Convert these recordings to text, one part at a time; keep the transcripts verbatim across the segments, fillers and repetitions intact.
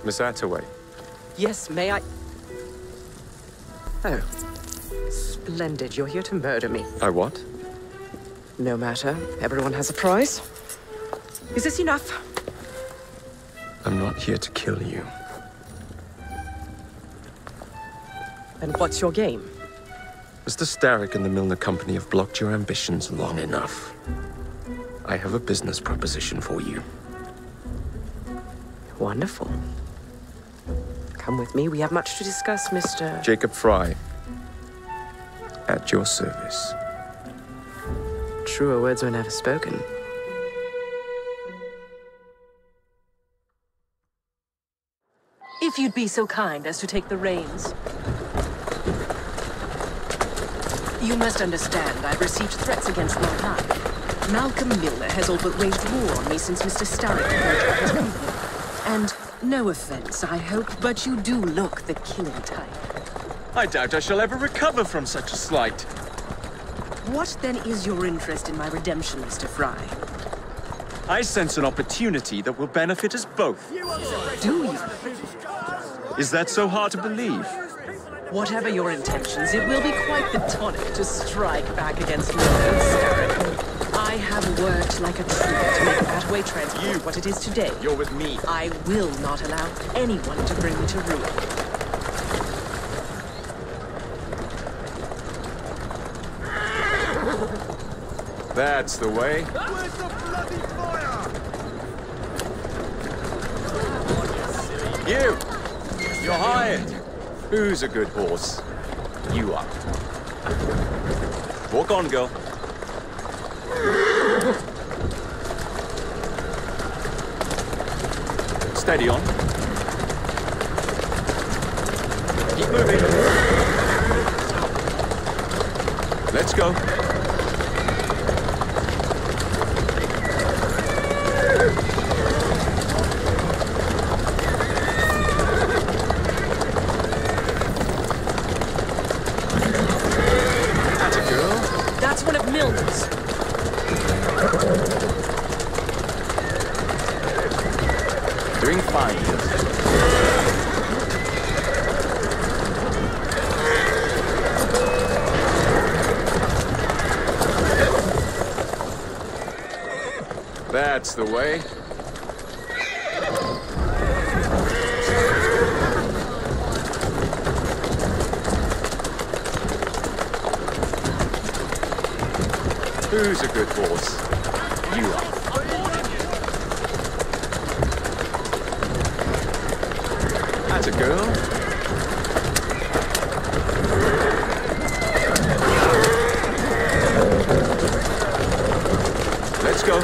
Miss Attaway. Yes, may I? Oh. Splendid. You're here to murder me. I what? No matter. Everyone has a price. Is this enough? I'm not here to kill you. Then what's your game? Mister Starrick and the Milner Company have blocked your ambitions long enough. I have a business proposition for you. Wonderful. Come with me. We have much to discuss, Mister Jacob Frye. At your service. Truer words were never spoken. If you'd be so kind as to take the reins. You must understand, I've received threats against my life. Malcolm Milner has all but waged war on me since Mister Starrick emerged by his people. And no offense, I hope, but you do look the killing type. I doubt I shall ever recover from such a slight. What then is your interest in my redemption, Mister Frye? I sense an opportunity that will benefit us both. Do you? Is that so hard to believe? Whatever your intentions, it will be quite the tonic to strike back against Milner and Starrick. I have worked like a tree to make Attaway Transport you. what it is today. You're with me. I will not allow anyone to bring me to ruin. That's the way. Where's the bloody fire? You! You're hired! Who's a good horse? You are. Walk on, girl. Steady on. Keep moving. Let's go. One of Milner's. Doing fine. That's the way. Who's a good horse? You are. That's a girl. Let's go.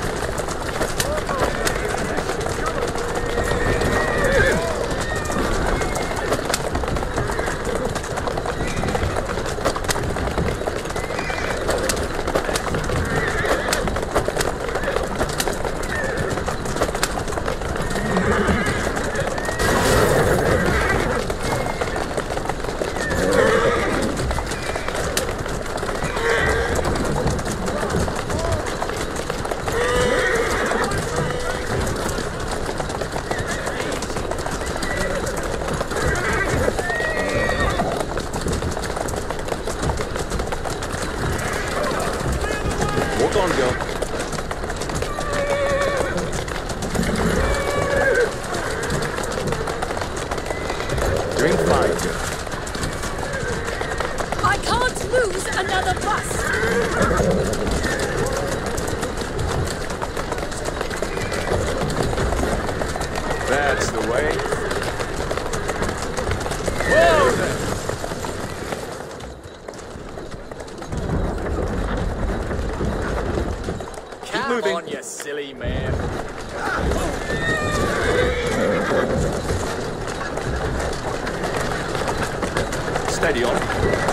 Walk on, girl. Doing fine, girl. I can't lose another bus! That's the way. Whoa there! Keep moving. On, you silly man. Steady on.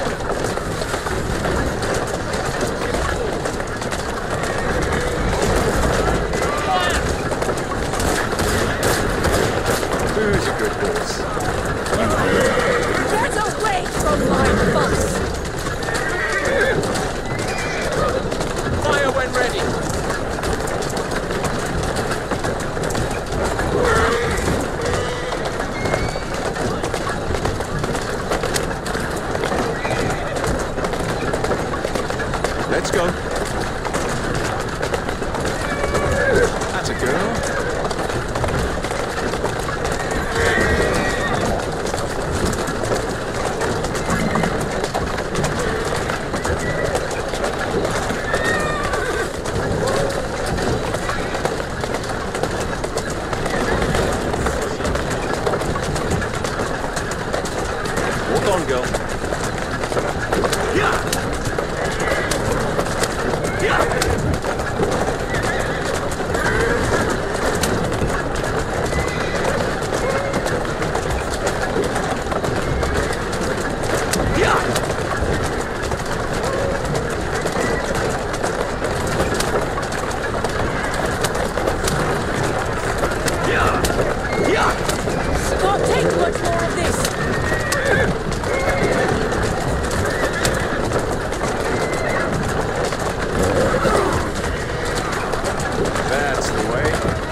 Who's a good horse? Get away from my bus! Fire when ready. Let's go. That's a girl. Walk on, girl. Yeah. Can't take much more of this. That's the way.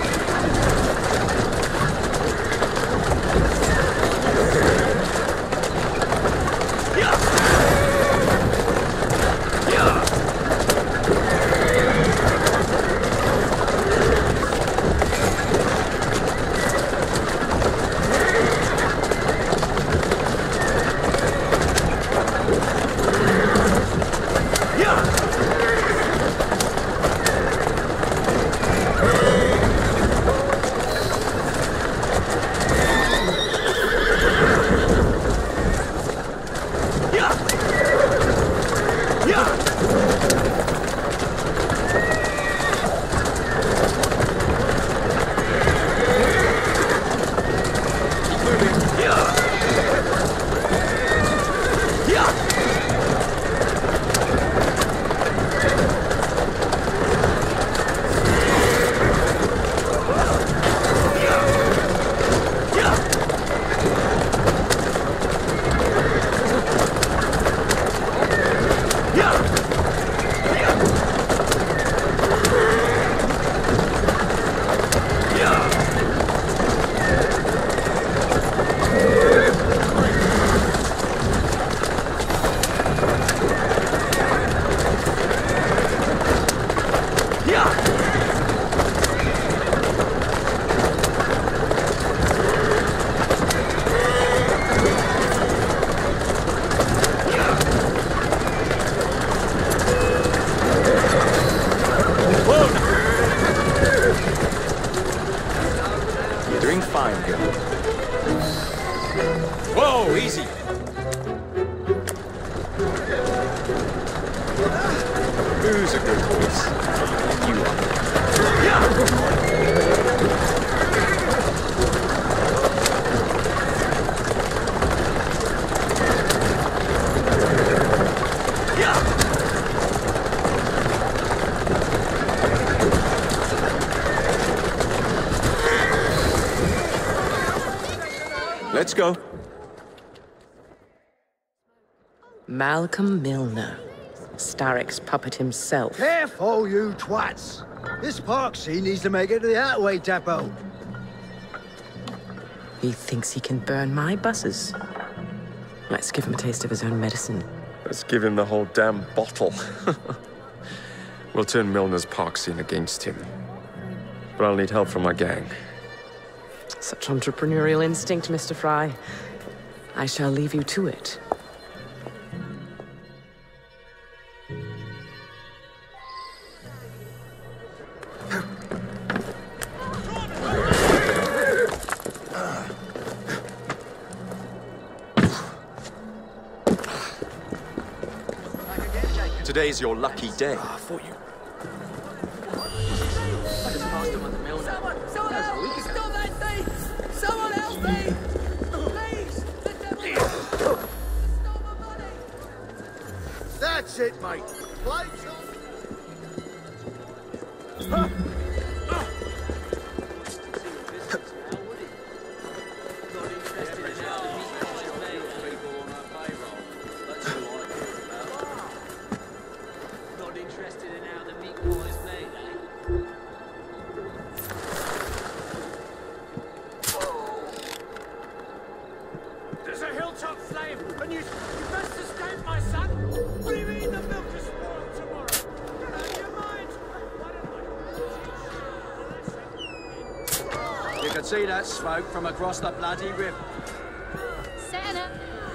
Whoa, easy. Who's a good horse? You are. Let's go. Malcolm Milner, Starrick's puppet himself. Careful, you twats! This Parksy needs to make it to the Attaway depot. He thinks he can burn my buses. Let's give him a taste of his own medicine. Let's give him the whole damn bottle. We'll turn Milner's park scene against him. But I'll need help from my gang. Such entrepreneurial instinct, Mister Fry. I shall leave you to it. Today's your lucky day. I thought you... Someone, someone help! Stop that thief! Someone help me! Please! The devil! Stop my money! That's it, mate. Lights on. Huh. There's a hilltop flame, and you, you best escape, my son! What do you mean the milk is spoiled tomorrow? could see that smoke from across the bloody river. Santa!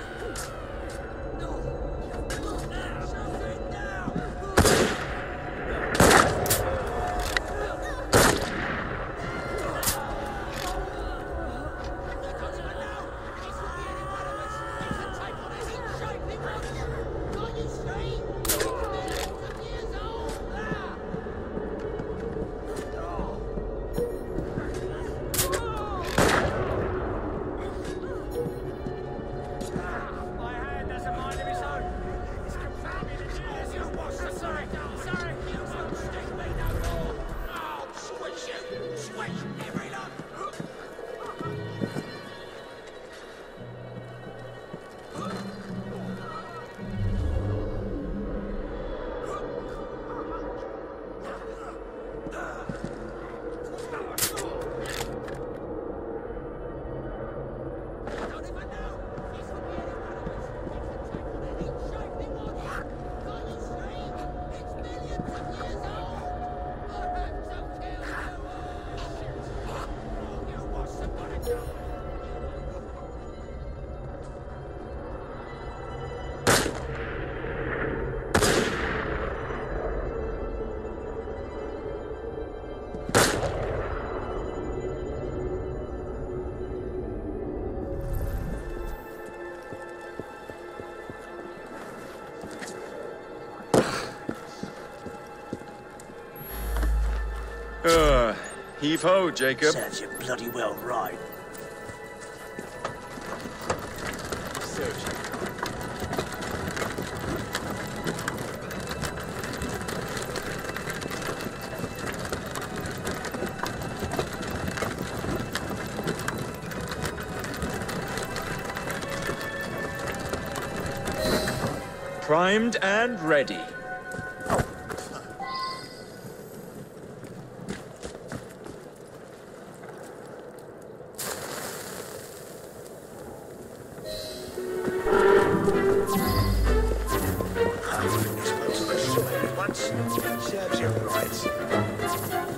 Uh, heave-ho, Jacob. Serves you bloody well right. Serves you. Primed and ready. Serves you right.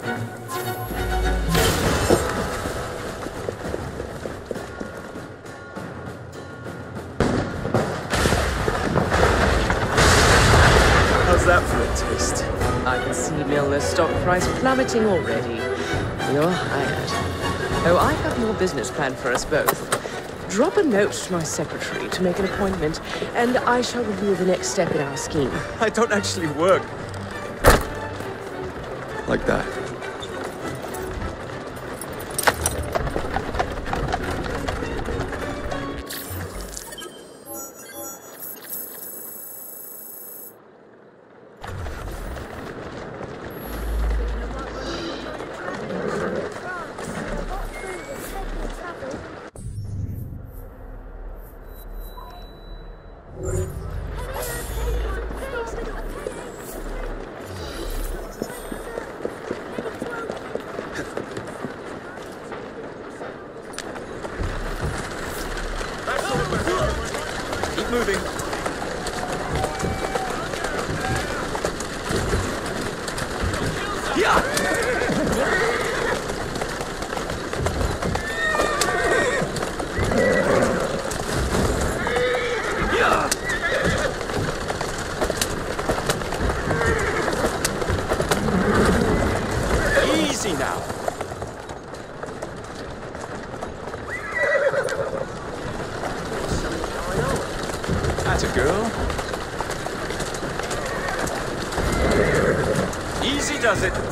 How's that for a taste? I can see Milner's stock price plummeting already. You're hired. Oh, I have your business plan for us both. Drop a note to my secretary to make an appointment, and I shall reveal the next step in our scheme. I don't actually work. Like that. Keep moving. Yeah! Yeah! Easy now. That's a girl. Easy does it.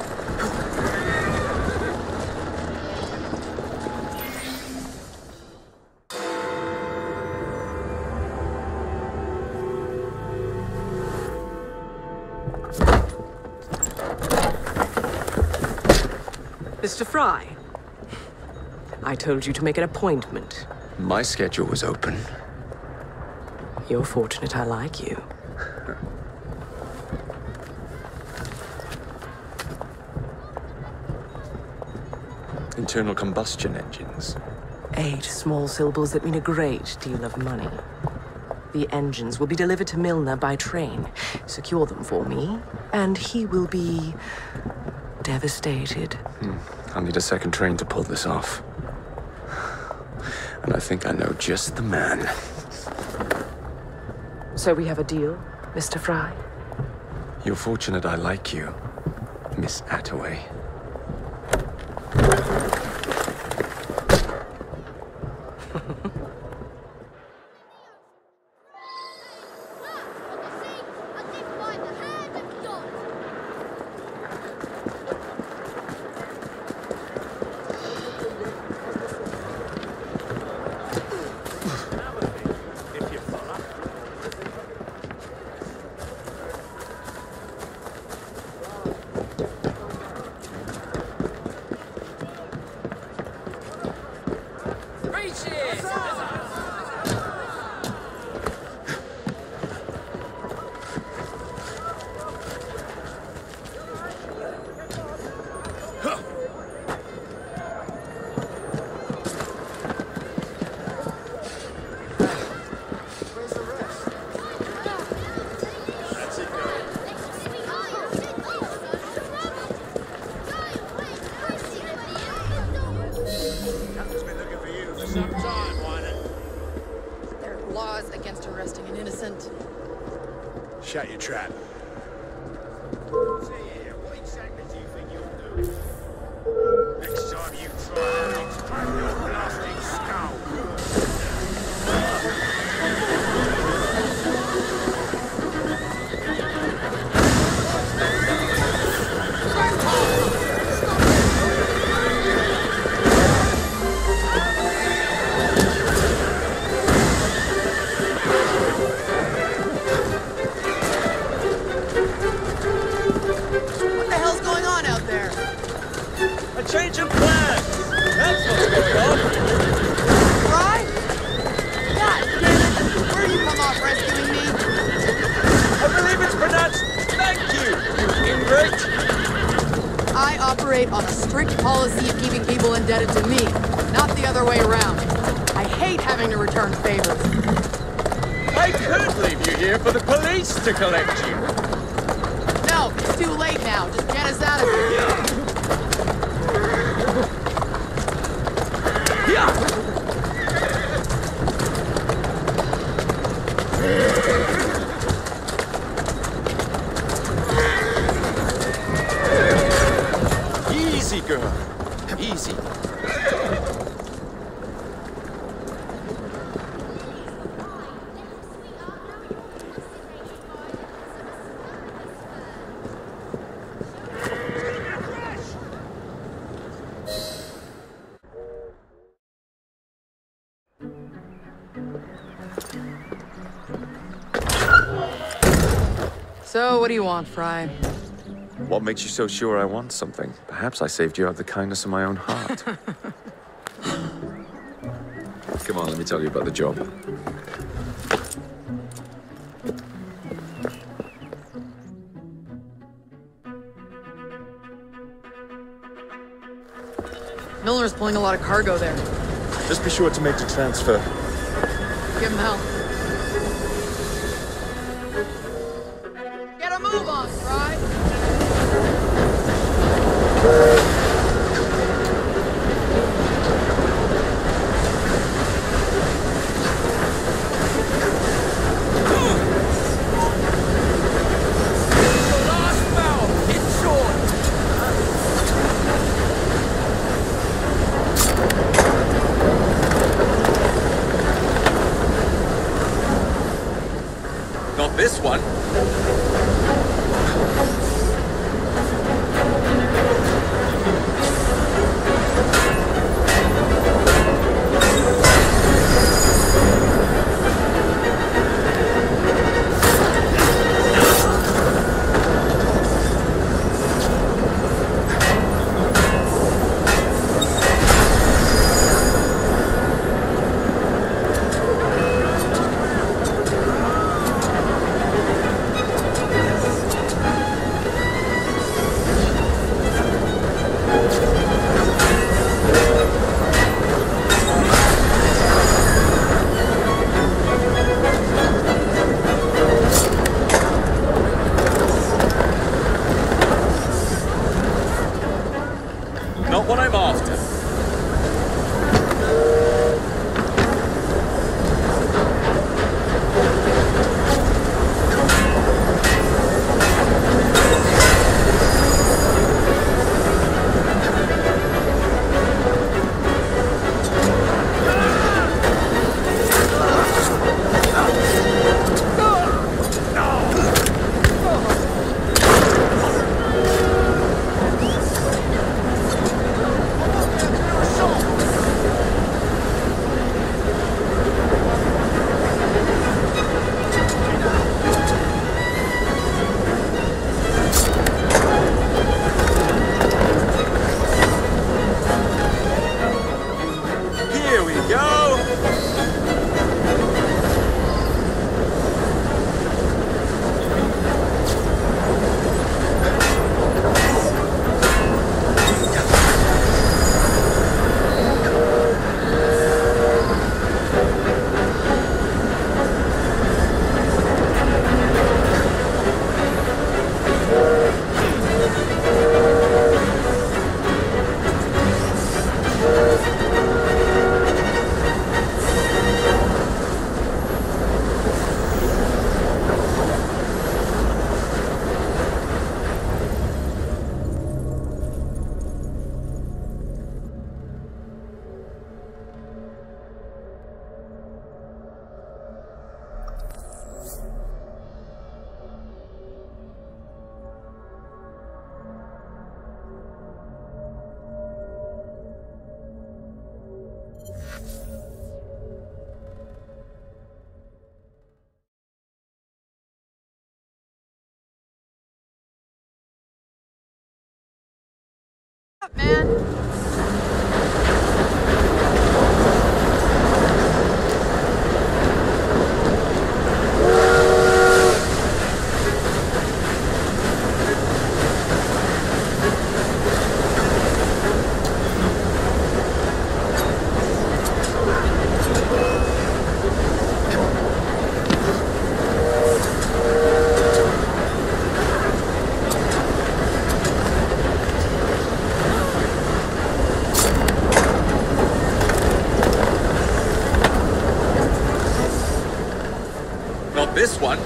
Mister Fry, I told you to make an appointment. My schedule was open. You're fortunate I like you. Internal combustion engines. Eight small syllables that mean a great deal of money. The engines will be delivered to Milner by train. Secure them for me, and he will be devastated. Hmm. I'll need a second train to pull this off. And I think I know just the man. So we have a deal, Mister Fry? You're fortunate I like you, Miss Attaway. Shut your trap. What exactly do you think you'll do? Next time you try, I'll explode your blasting skull. Change of plans! That's what's going on! Fry? God damn it! Where you come off rescuing me? I believe it's pronounced thank you, you ingrate! I operate on a strict policy of keeping people indebted to me, not the other way around. I hate having to return favors. I could leave you here for the police to collect you! No, it's too late now. Just get us out of here. Easy, girl. Easy. So, what do you want, Fry? What makes you so sure I want something? Perhaps I saved you out of the kindness of my own heart. Come on, let me tell you about the job. Milner's pulling a lot of cargo there. Just be sure to make the transfer. Give him hell. Get a move on, Fry! Not this one. Man. This one.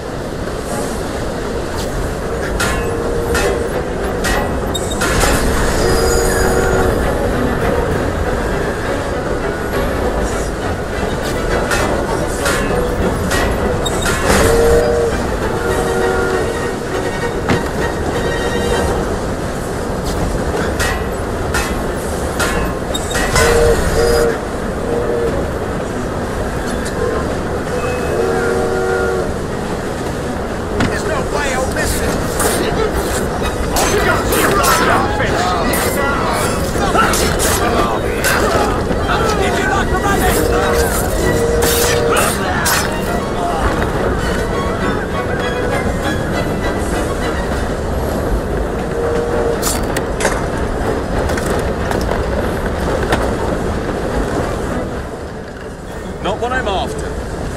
Not what I'm after.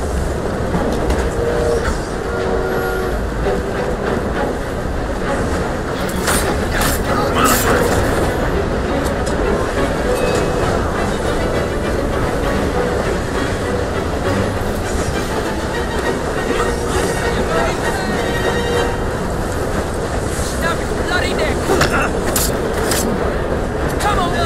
Snap his bloody neck! Come on!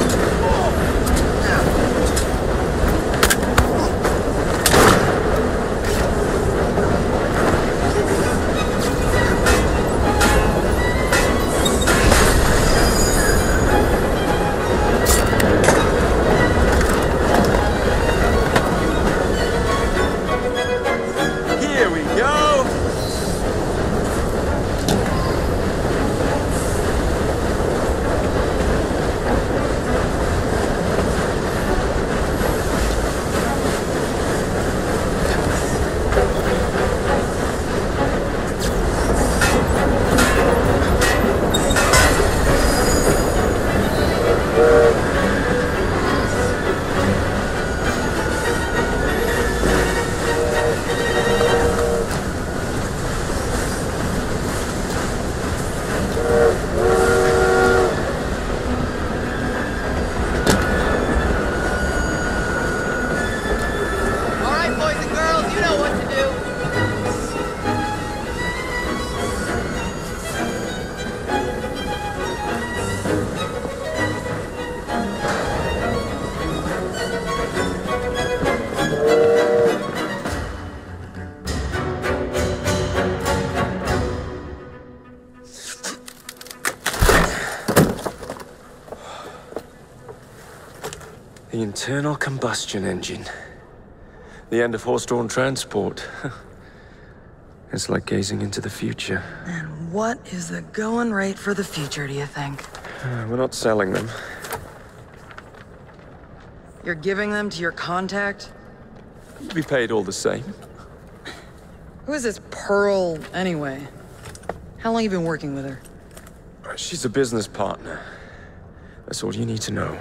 Here we go. All right, boys and girls, you know what to do. The internal combustion engine. The end of horse-drawn transport. It's like gazing into the future. And what is the going rate for the future, do you think? Uh, we're not selling them. You're giving them to your contact? You'll be paid all the same. Who is this Pearl, anyway? How long you been working with her? Uh, She's a business partner. That's all you need to know.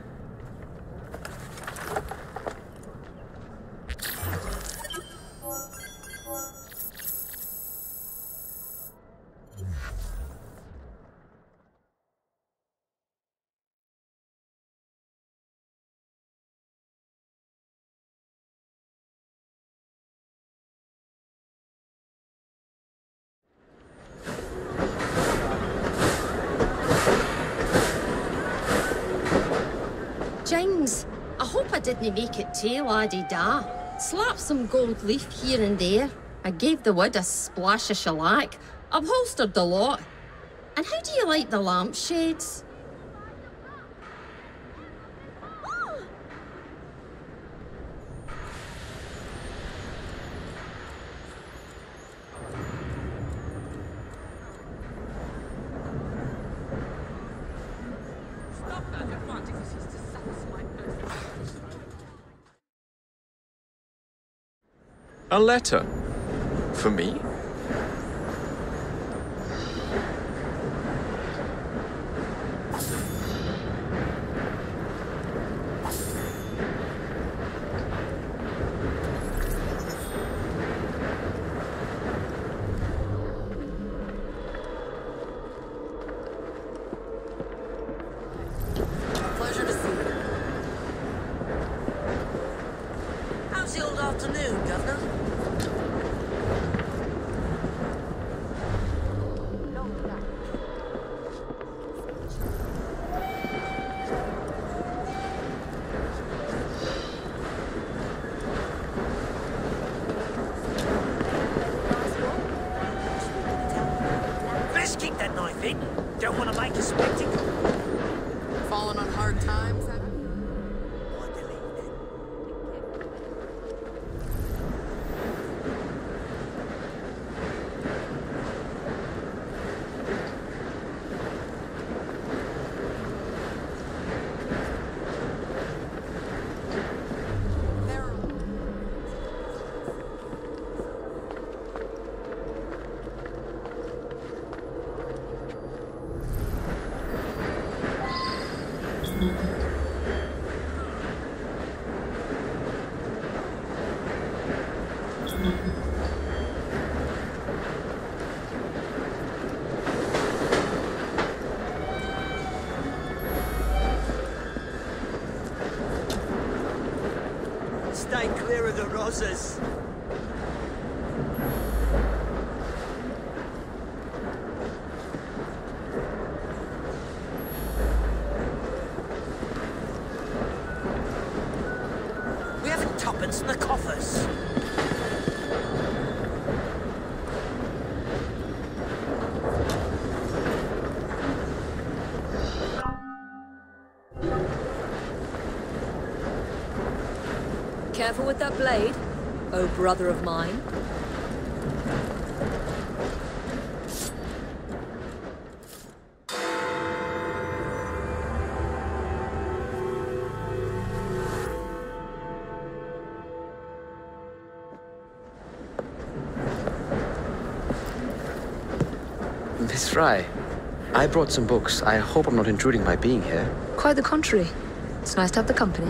Jings, I hope I didn't make it too la-di-da. Slap some gold leaf here and there. I gave the wood a splash of shellac. Upholstered the lot. And how do you like the lampshades? A letter? For me? Pleasure to see you. How's the old afternoon, Governor? Best keep that knife in. Don't want to make a spectacle. Falling on hard times? I believe it. Stay clear of the Rosas. We haven't tuppence in the coffers. Careful with that blade, oh brother of mine. Miss Fry, I brought some books. I hope I'm not intruding by being here. Quite the contrary. It's nice to have the company.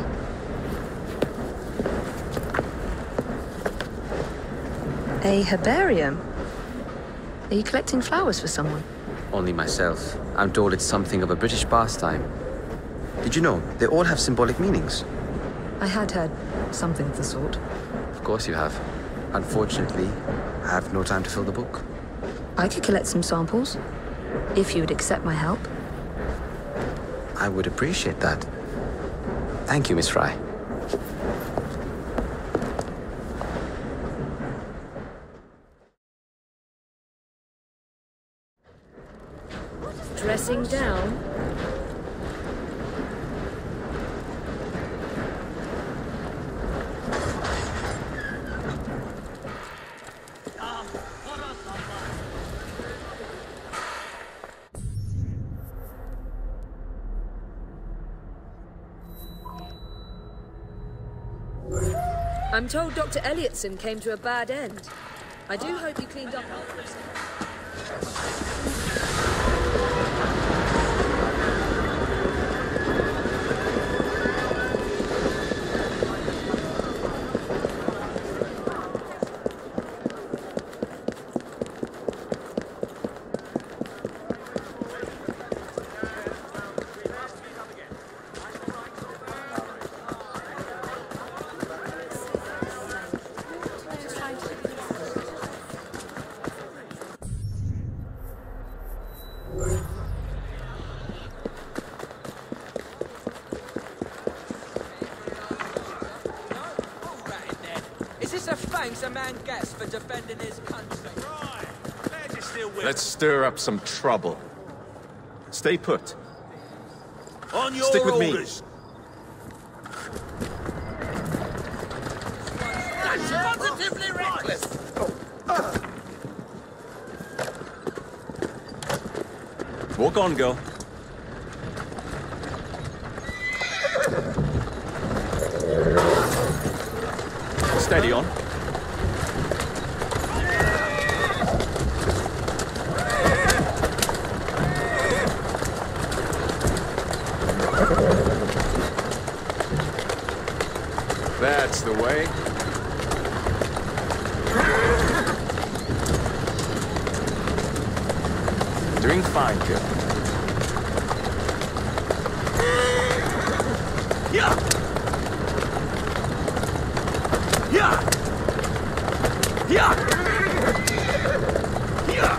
A herbarium? Are you collecting flowers for someone? Only myself. I'm told it's something of a British pastime. Did you know they all have symbolic meanings? I had heard something of the sort. Of course you have. Unfortunately, I have no time to fill the book. I could collect some samples, if you would accept my help. I would appreciate that. Thank you, Miss Fry. Dressing down? I'm told Doctor Elliotson came to a bad end. I do hope you cleaned up after yourself. A man gets for defending his country. Right. Glad you're still with Let's stir up some trouble. Stay put. On your Stick with me. orders. That's positively reckless. Walk on, girl. Steady on. That's the way. Doing fine, girl. Yeah! Yeah! Yeah! Yeah!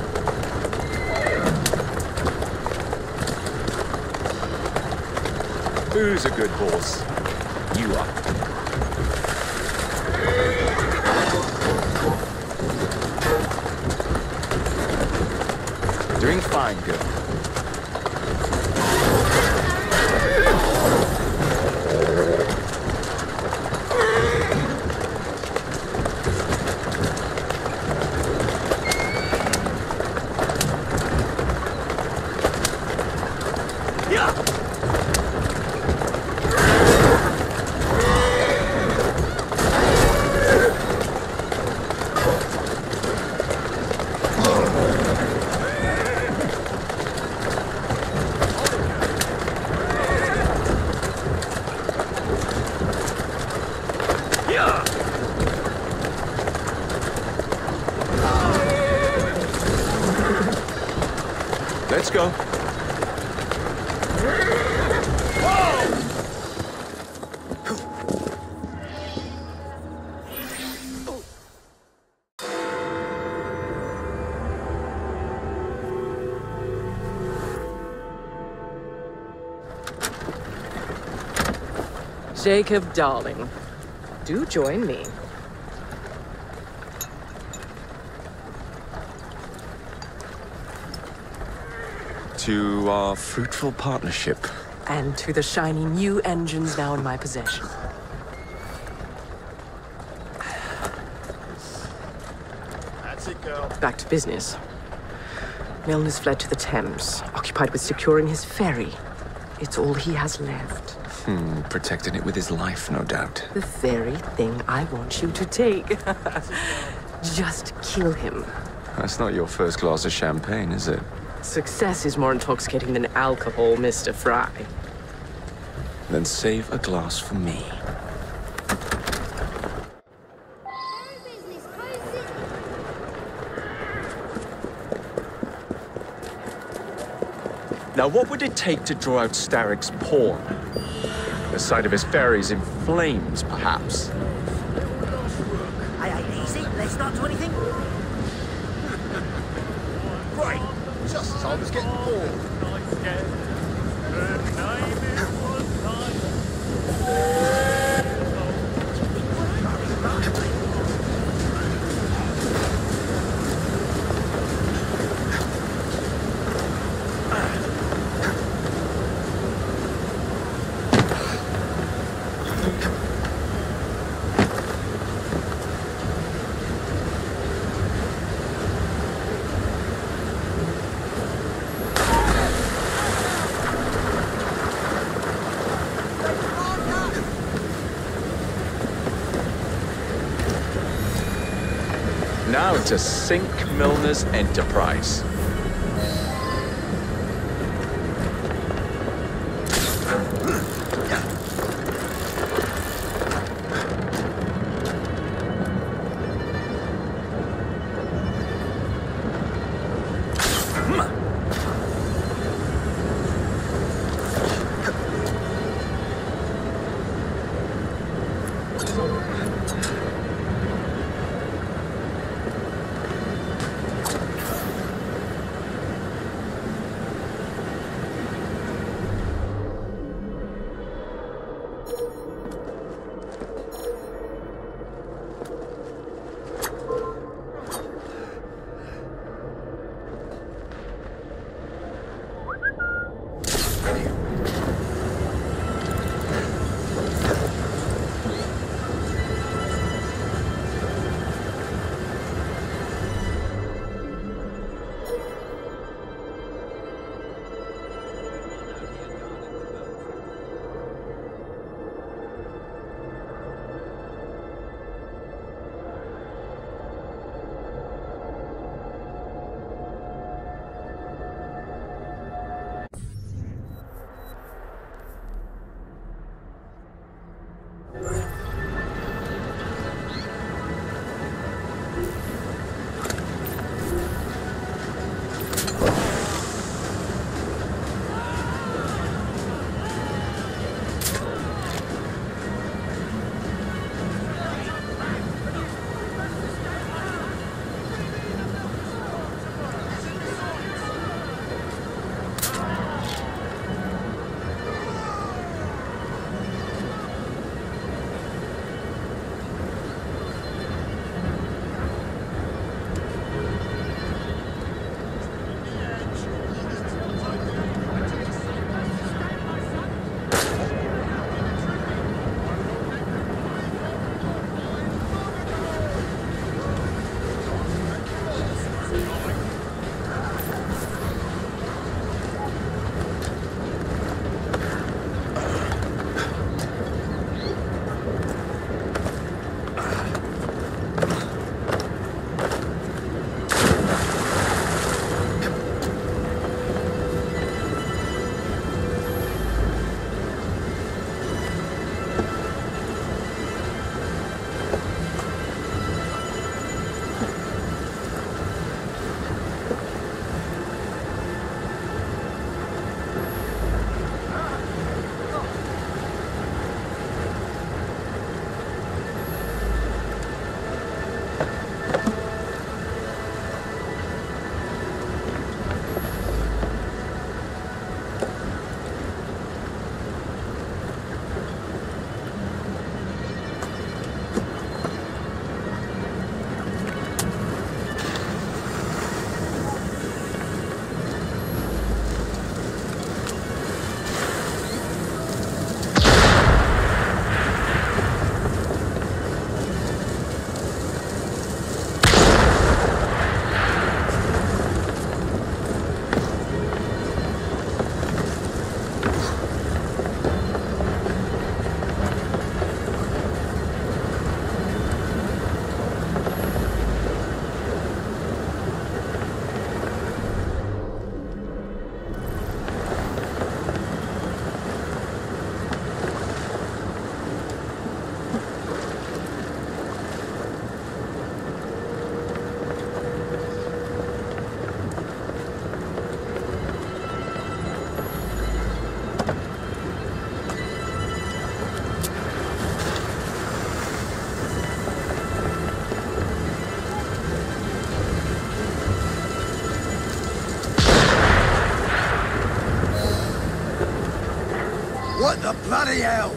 Who's a good horse? You are. Doing fine, girl. Let's go. Jacob, darling, do join me. To our fruitful partnership. And to the shiny new engines now in my possession. That's it, girl. Back to business. Milner's fled to the Thames, occupied with securing his ferry. It's all he has left. Hmm, protecting it with his life, no doubt. The very thing I want you to take. Just kill him. That's not your first glass of champagne, is it? Success is more intoxicating than alcohol, Mister Fry. Then save a glass for me. Now, what would it take to draw out Starrick's pawn? The sight of his ferries in flames, perhaps. Hey, hey, easy. Let's not do anything. Right, just as I was getting bored. Now to sink Milner's enterprise. What the bloody hell?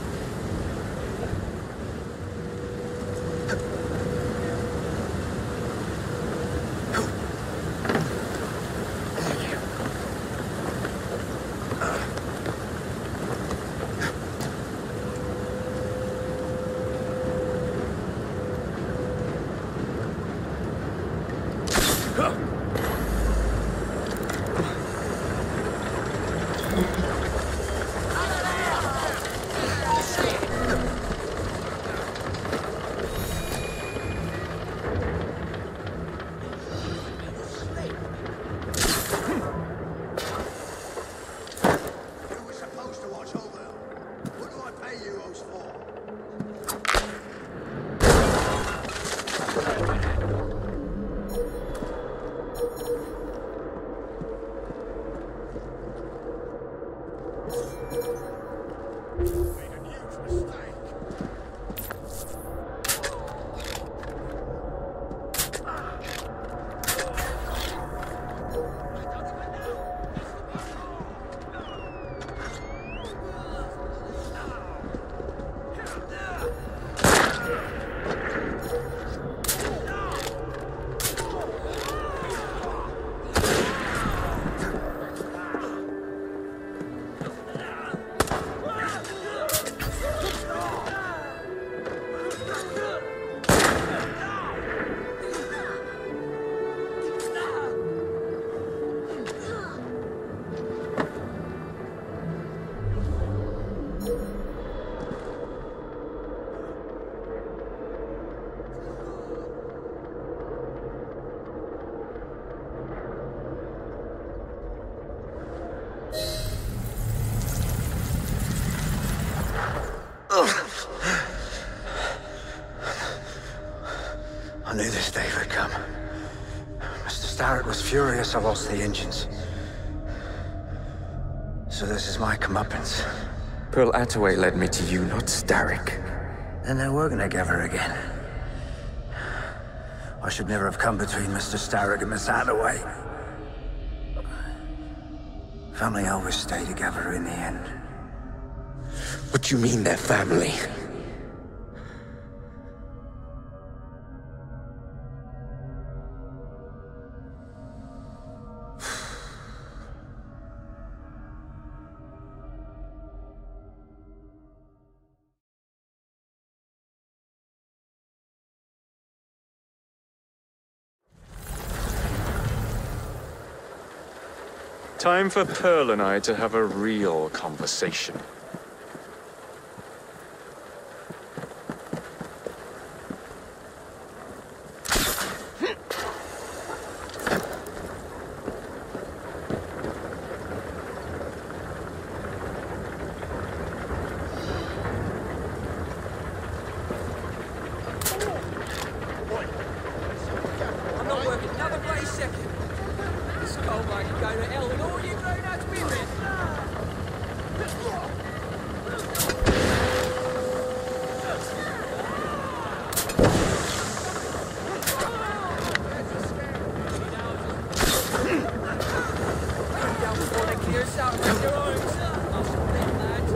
I knew this day would come. Mister Starrick was furious I lost the engines. So this is my comeuppance. Pearl Attaway led me to you, not Starrick. Then they're working together again. I should never have come between Mister Starrick and Miss Attaway. Family always stay together in the end. What do you mean they're family? Time for Pearl and I to have a real conversation. I'm not working another bloody second. This coal mine can go to hell with all you grown-ups with it. Down before they clear us out with their arms. I'll split that.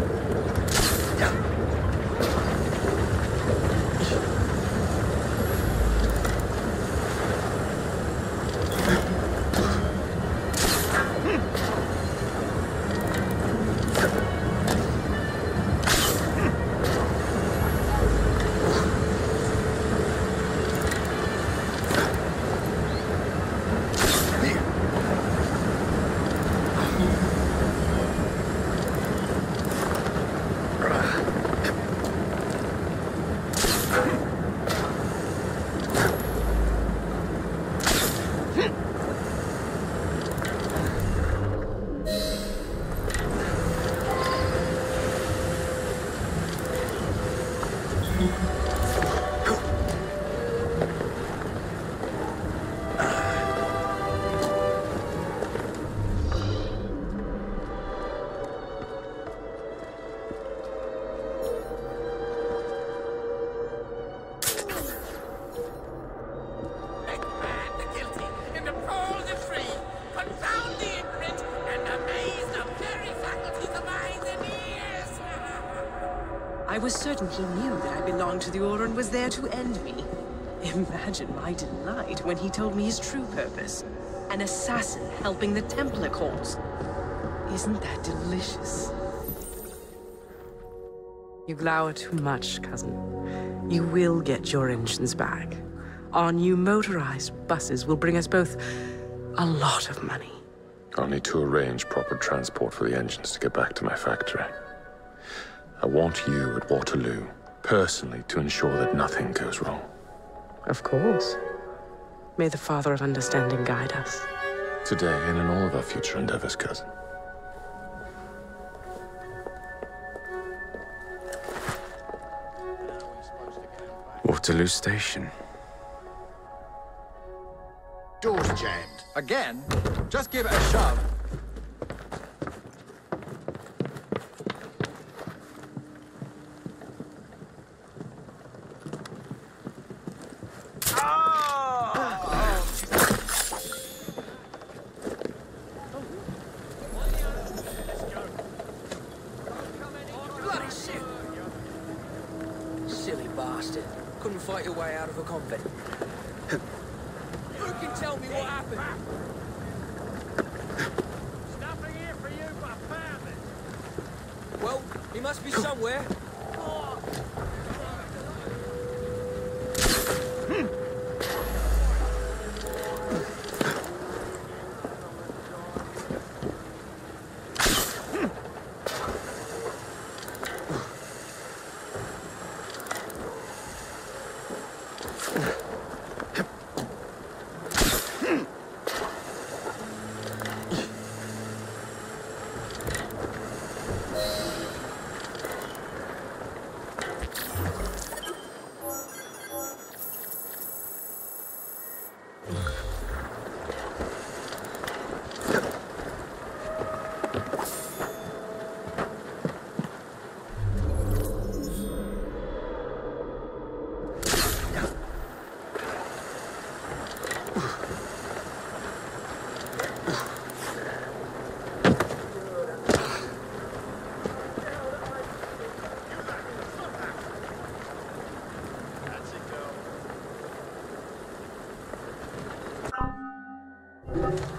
I was certain he knew that I belonged to the Order and was there to end me. Imagine my delight when he told me his true purpose. An assassin helping the Templar cause. Isn't that delicious? You glower too much, cousin. You will get your engines back. Our new motorized buses will bring us both a lot of money. I'll need to arrange proper transport for the engines to get back to my factory. I want you at Waterloo, personally, to ensure that nothing goes wrong. Of course. May the Father of Understanding guide us. Today and in all of our future endeavors, cousin. Waterloo Station. Door's jammed. Again? Just give it a shove. Bloody shit! Silly bastard. Couldn't fight your way out of a convent. Who can tell me what happened? There's nothing here for you but famine. Well, he must be somewhere. That's it, girl.